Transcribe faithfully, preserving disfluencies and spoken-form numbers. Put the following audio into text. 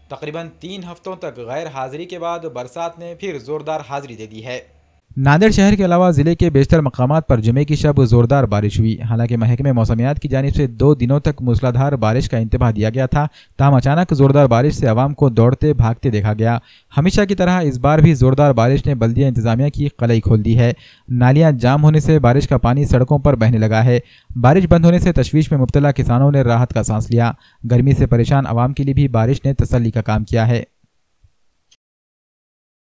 तकरीबन तीन हफ्तों तक गैर हाजिरी के बाद बरसात ने फिर जोरदार हाजिरी दे दी है। नांदेड़ शहर के अलावा जिले के बेशतर मकामात पर जुमे की शब जोरदार बारिश हुई। हालांकि महकमे मौसमियात की जानिब से दो दिनों तक मूसलाधार बारिश का इंतबाह दिया गया था, ताहम अचानक जोरदार बारिश से आवाम को दौड़ते भागते देखा गया। हमेशा की तरह इस बार भी जोरदार बारिश ने बल्दिया इंतजामिया की कलई खोल दी है। नालियां जाम होने से बारिश का पानी सड़कों पर बहने लगा है। बारिश बंद होने से तशवीश में मुब्तला किसानों ने राहत का सांस लिया। गर्मी से परेशान आवाम के लिए भी बारिश ने तसल्ली का काम किया है।